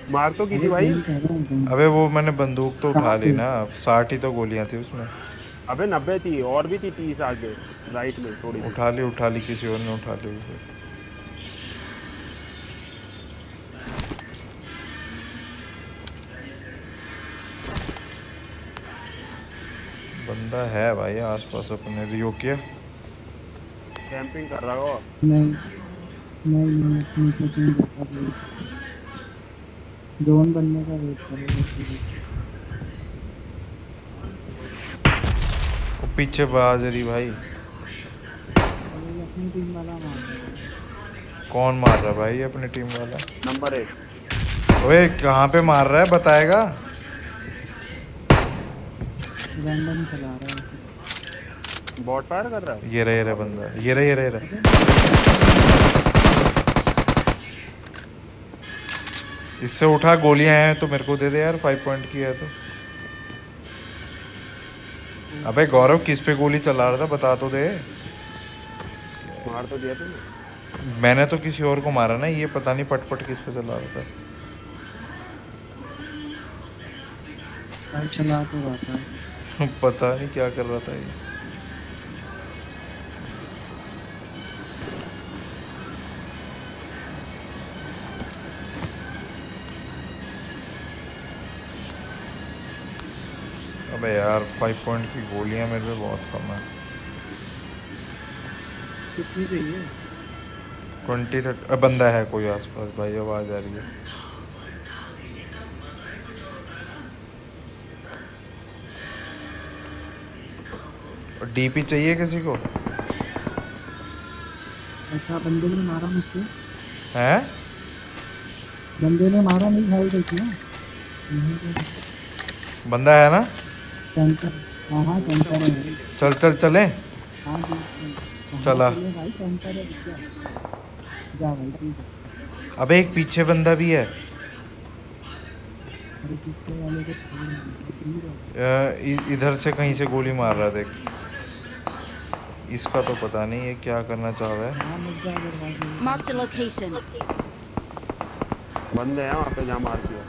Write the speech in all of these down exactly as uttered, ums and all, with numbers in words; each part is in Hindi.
मार तो की थी भाई। अबे वो मैंने बंदूक तो उठा ली ना, साठ ही तो गोलियां थी उसमें। अबे नब्बे थी और भी थी तीस आगे। राइट में थोड़ी सी। उठा ली उठा ली, किसी और ने उठा ली उसे। बंदा है भाई आसपास अपने, रियो किया। कैंपिंग कर रहा हो। नहीं नहीं नहीं, अपनी सेटिंग करता हूँ। जोन बनने का वेट करो। वो पीछे बाजरी भाई। अरे अपनी टीम वाला मार रहा है। कौन मार रहा भाई अपनी टीम वाला? नंबर एक। ओए कहाँ पे मार रहा है बताएगा? रैंडम चला रहा है। बॉट फायर कर रहा ये रहा ये रहा है। बंदा, ये रहा ये रहा ये अबे रहा। इससे उठा, गोलियां हैं तो मेरे को दे दे यार, फाइव पॉइंट की है तो। अबे गौरव किस पे गोली चला रहा था बता तो दे। मार तो दिया तूने। मैंने तो किसी और को मारा ना, ये पता नहीं पटपट किस पे चला रहा भाई चला तो रहा था। था। पता नहीं क्या कर रहा था ये। अबे यार फाइव पॉइंट की गोलियां मेरे पे बहुत कम है। कितनी चाहिए? ट्वेंटी थर्ट बंदा है कोई आसपास भाई, आवाज आ रही है। डीपी चाहिए किसी को? अच्छा बंदे ने मारा मुझसे। हैं? बंदे ने मारा, नहीं भाई देखिए। बंदा है ना? सेंटर। हाँ हाँ सेंटर है भाई। चल चल चले। हाँ जी। कहाँ चला। चले भाई, सेंटर है क्या? जा भाई ठीक है। अबे एक पीछे बंदा भी है। अरे पीछे वाले को छोड़ दो। अ, इ- इधर से कहीं से गोली मार रहा है देख। इसका तो पता नहीं ये क्या करना चाह रहा है। हाँ मत जा अगर भाग नहीं Marked a location. बंदे हैं वहाँ पे जहाँ मार दिया।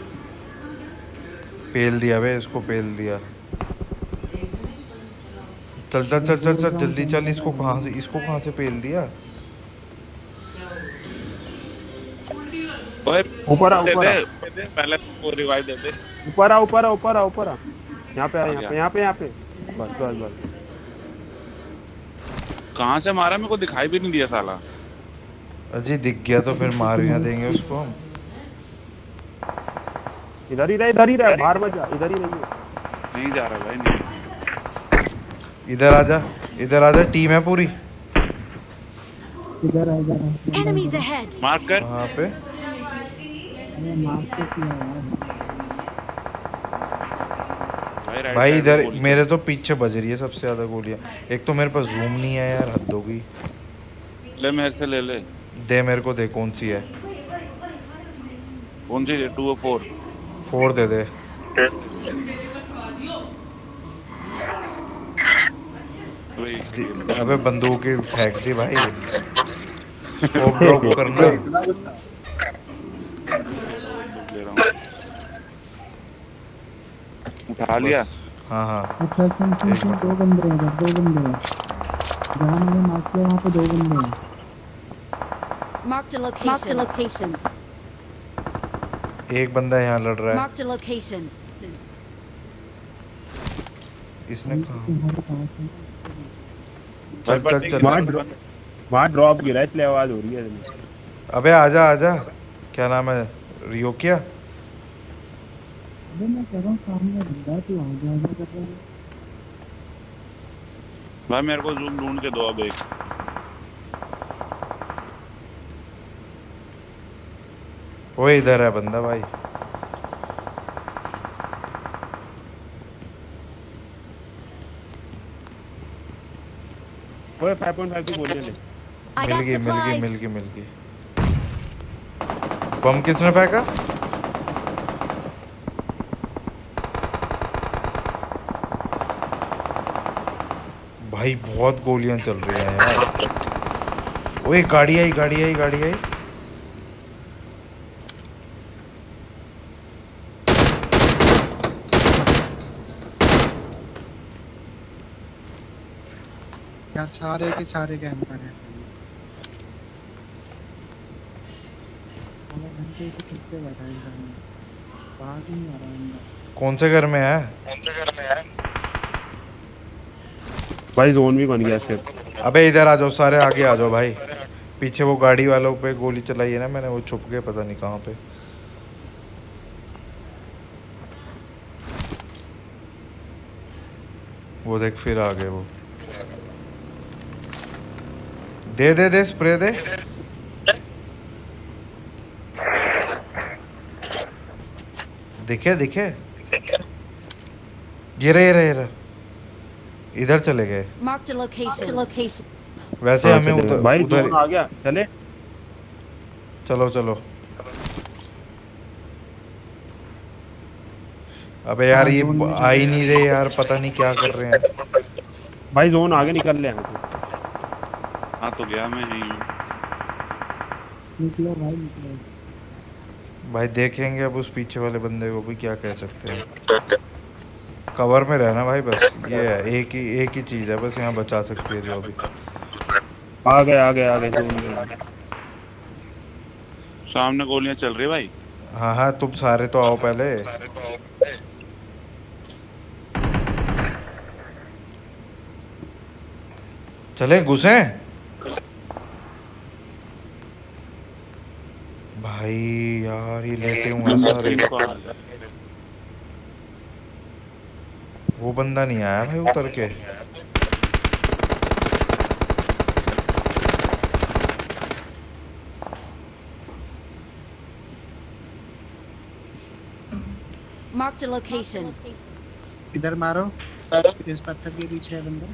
पेल दिया बे इसको, पेल दिया। चल चल मैं चल चल बोल चल रहा हूँ जल्दी चल, सेंटर इसको है कहाँ से भाई। इसको कहाँ से पेल दिया? ओए ऊपर आ दे ऊपर दे आ दे दे, पहले वो रिवाइव दे दे। ऊपर आ ऊपर आ ऊपर आ ऊपर आ। यहाँ पे आ आ यहाँ गया। पे यहाँ पे यहाँ पे। बस बस बस। कहाँ से मारा मेरे को दिखाई भी नहीं दिया साला। अजी दिख गया तो फिर मार ही ना देंगे उसको हम। इधर ही रहे इधर ही रहे, बाहर मत जा, इधर ही रहिए। नहीं जा रहा भाई, नहीं। इधर आजा, इधर आजा, टीम है पूरी। इधर आ इधर आ, बंदा Enemies इधर आ। ahead. मार्क कर। कहाँ पे? अरे मार तो किया यार। भाई राइट भाई साइड में इधर गोली मेरे चल। तो पीछे बज रही है सबसे ज्यादा गोलियां। एक तो मेरे पास जूम नहीं है यार, हद हो गई। ले मेरे से ले ले। दे मेरे को, दे कौन सी है? कौन सी? Two O four. फोर दे दे। दी- अबे बंदूक ही फेंक दी भाई। स्कोप ड्रॉप करना। इतना गुस्सा। बंदूक ले रहा हूँ। उठा लिया। बस। हाँ हाँ। अच्छा सुन सुन एक सुन, मिनट। दो बंदे हैं इधर, दो बंदे हैं। जहाँ मैंने मार किया वहाँ पे दो बंदे हैं। Marked a location. Marked a location. एक बंदा यहाँ लड़ रहा है। Marked a location. इसने कहा तुम्हारे पास है। चल बस चल बस चल। वहाँ ड्रॉ- वहाँ ड्रॉप गिरा है, इसलिए आवाज हो रही है। अबे आजा आजा। क्या नाम है? रियो किया। अबे मैं कह रहा हूँ सामने बंदा है, तू आ जा आजा कर रहा है। भाई मेरे को जूम ढूंढ के दो अब एक। वो इधर है बंदा भाई। ओए फाइव पॉइंट फाइव की गोलियां ले। I मिल got गई मिल गई मिल supplies. गई मिल गई। बम किसने फेंका? भाई बहुत गोलियां चल रही हैं यार। ओए गाड़ी आई गाड़ी आई गाड़ी आई। यार सारे के सारे कैंपर हैं। हमें घंटे से कितने बैठा है सामने, बाहर ही नहीं आ रहा बंदा। कौन से घर में है? भाई जोन भी बन गया सिर्फ। अबे इधर आ जाओ सारे, आगे आ जाओ भाई। पीछे वो गाड़ी वालों पे गोली चलाई है ना मैंने, वो छुप गए पता नहीं कहाँ पे। वो देख फिर आ गए वो। दे दे दे स्प्रे दे। दिखे दिखे ये रहे ये रहे ये रहे। इधर चले गए। Marked a location. Location. वैसे हाँ, हमें चले गए। उधर भाई उधर जोन आ गया, चले। चलो चलो। अबे यार ये आ ही नहीं रहे यार, पता नहीं क्या कर रहे हैं। भाई जोन आगे निकल ले यहाँ से। हाँ तो गया मैं यहीं हूँ। निकलो भाई निकलो। भाई देखेंगे अब उस पीछे वाले बंदे को भी, क्या कह सकते हैं। कवर में रहना भाई बस, ये है एक ही एक ही चीज है बस यहाँ बचा सकती है जो अभी। आ गए आ गए आ गए जोन में। सामने गोलियां चल रही है भाई। हाँ हाँ तुम सारे तो आओ पहले। चले घुसे भाई। यार ये लेटे हुए हैं सारे। वो बंदा नहीं आया भाई उतर के। Marked a location. इधर मारो, इस पत्थर के पीछे है बंदा।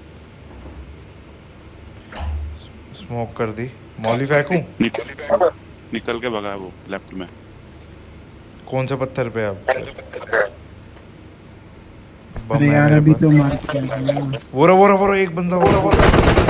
स्मोक कर दी। मौली फेंकूं? निकल, निकल के भगा वो लेफ्ट में। कौन से पत्थर पे अब? बम अरे है यार मेरे अभी पास। तो मार किया था। वो रहा वो रहा वो रहा, एक बंदा वो रहा वो रहा।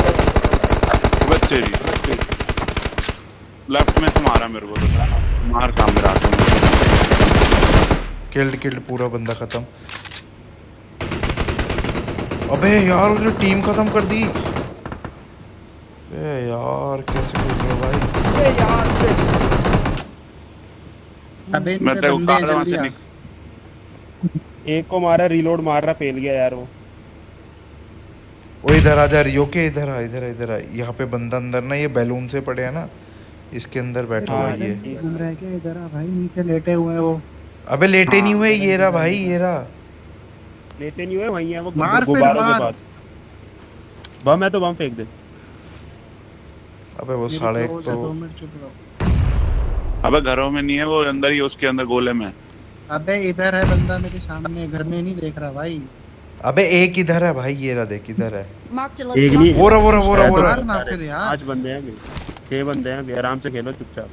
तेरी लेफ्ट में से मारा मेरे को तो। मार काम मेरा हाथों में। किल्ड किल्ड पूरा बंदा खत्म। अबे यार उसने टीम खत्म कर दी। ए यार कैसे खेल रहे हो भाई? अबे मैं इनके तेरे को बंदे कार वहां जल्दी से आ। निक एक को मारा, रीलोड मार रहा, फेल गया यार वो। वो इधर आ जा रियो के, इधर आ इधर आ इधर आ। यहाँ पे बंदा अंदर ना, ये बैलून से पड़े है ना, इसके अंदर बैठा हुआ हाँ, है ये। तुम रह के इधर आ भाई, नीचे लेटे हुए हैं वो। अबे लेटे नहीं हुए, ये रहा भाई ये रहा। लेटे नहीं हुए, वहीं है वो मार फिर, गुब्बारों के मार। पास। बम है तो बम फेंक दे। अबे वो मेरी साढ़े एक क्लोज है, तो दो मिनट चुप रहो। अबे घरों में नहीं है वो, अंदर ही उसके अंदर गोले में। अबे इधर है बंदा मेरे सामने, घर में नहीं देख रहा भाई। अबे एक इधर है भाई, ये रहा देख इधर है। Marked a एक location. नहीं, वो रहा वो रहा वो रहा वो रहा। मार ना फिर यार। पांच बंदे हैं अभी, छह बंदे हैं अभी, आराम से खेलो चुपचाप।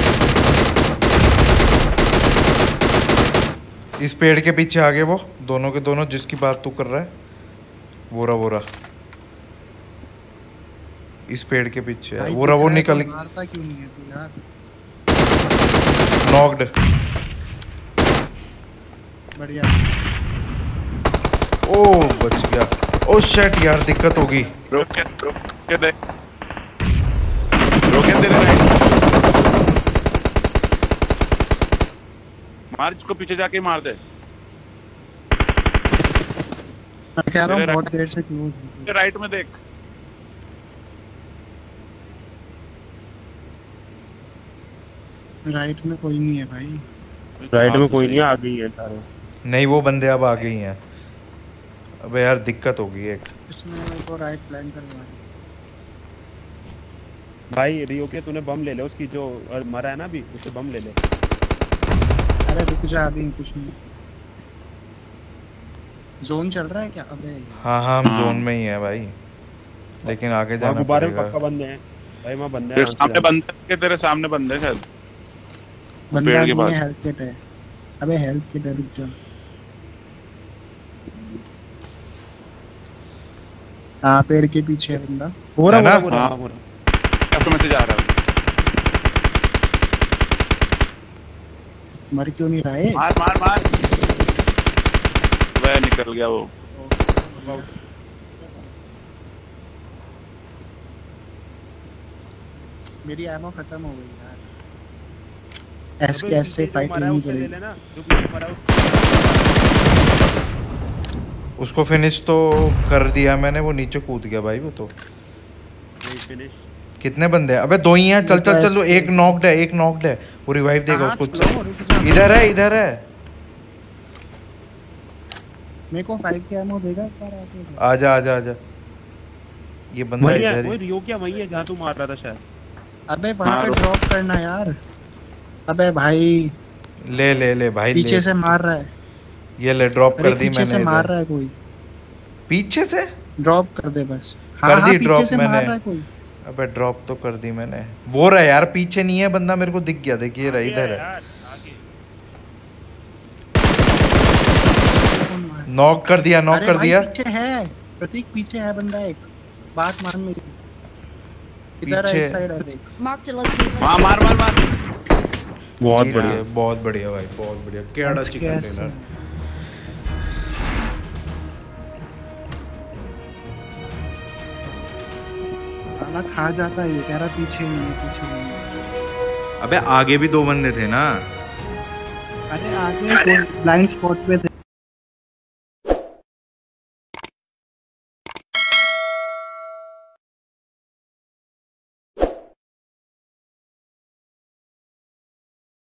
इस पेड़ के पीछे आ गए वो दोनों के दोनों, जिसकी बात तू कर रहा है। वो रहा वो रहा, इस पेड़ के पीछे है। भाई वो रहा वो दिख रहा है निकल तो मारता क्यों नहीं है तू यार? नॉक्ड। बढ़िया। ओ बच गया। ओ शिट यार दिक्कत होगी। रोक के रोक के दे रोक के दे राइट। मार इसको, पीछे जाके मार दे। मैं कह रहा हूँ मेरे बहुत देर से क्लोज है। राइट में देख। राइट में कोई नहीं है भाई। राइट में कोई नहीं, आ गई है सारे। नहीं वो बंदे अब आ गई हैं। अबे यार दिक्कत होगी एक। इसने मेरे को राइट प्लान करवा दिया। भाई रियो के तूने बम ले ले, उसकी जो मरा है ना अभी, उसे बम ले ले। अरे रुक जा, अभी कुछ नहीं। जोन चल रहा है क्या? अबे हाँ हाँ हम जोन में ही है भाई, लेकिन आगे वहाँ जाना गुब्बारे में पड़ेगा। पक्का बंदे हैं भाई, वहाँ बंदे तेरे हैं। सामने बंदे के तेरे सामने बंदे शायद बंदा पेड़ के नहीं पास। है, हेल्थ किट है। अबे हेल्थ किट है, रुक जा। हाँ पेड़ के पीछे है बंदा। हो रहा है ना? हो रहा हो रहा। लेफ्ट में से जा रहा है। मर क्यों नहीं रहा है? मार मार मार। वह निकल गया वो। मेरी एमो खत्म हो गई यार। एस के एस से फाइट मारा है लेनी उससे ले पड़ेगी। लेना, जो पीछे मारा है उसको फिनिश तो कर दिया मैंने, वो नीचे कूद गया भाई वो तो। उससे फिनिश। कितने बंदे हैं? अबे दो ही हैं। चल चल चल, वो एक नॉक्ड है, एक नॉक्ड है, वो रिवाइव देगा कहाँ उसको। slow हो रही थी? इधर है, इधर है। मेरे को फाइव के एमो देगा एक बार आके? आजा आजा आजा, ये बंदा वही है, इधर वो ही। रियो क्या वही है जहाँ तू मार रहा था शायद। अबे वहाँ हाँ, पे रुक। ड्रॉप करना यार। अबे भाई ले ले ले भाई, पीछे ले। से मार रहा है। ये ले, ड्रॉप अरे कर दी पीछे से मैंने मार इधर। रहा है कोई। पीछे से ड्रॉप कर दे बस। कर हाँ हाँ दी पीछे drop से मैंने। मार रहा है कोई। अबे ड्रॉप तो कर दी मैंने। वो रहा यार, पीछे नहीं है बंदा, मेरे को दिख गया। देखिए रहा, आगे इधर है। यार, आगे। कौन मार? नॉक कर दिया, नॉक अरे कर भाई दिया। पीछे है प्रतीक, पीछे है बंदा एक। बात मान मेरी। इधर है, पीछे। इस साइड है देख। Marked a location. हाँ मार मार मार। बहुत जी बढ़िया। रहा, बहुत बढ़िया भाई, बहुत बढ़िया। केड़ा चिकन कैसे? डिनर। खाना खा जाता है ये, कह रहा पीछे नहीं है, पीछे नहीं है। अबे आगे भी दो बंदे थे ना। अरे आगे ब्लाइंड स्पॉट पे थे।